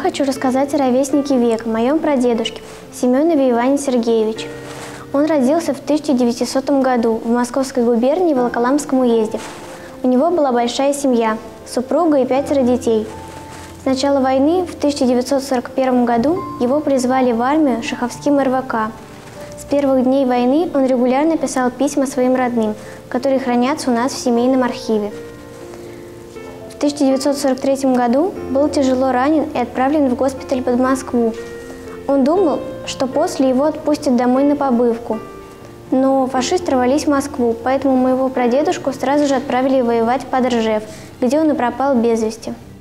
хочу рассказать о ровеснике века, моем прадедушке, Семенове Иване Сергеевиче. Он родился в 1900 году в Московской губернии в Волоколамском уезде. У него была большая семья, супруга и 5 детей. С начала войны в 1941 году его призвали в армию Шаховским РВК. С первых дней войны он регулярно писал письма своим родным, которые хранятся у нас в семейном архиве. В 1943 году был тяжело ранен и отправлен в госпиталь под Москву. Он думал, что после его отпустят домой на побывку. Но фашисты рвались в Москву, поэтому моего прадедушку сразу же отправили воевать под Ржев, где он и пропал без вести.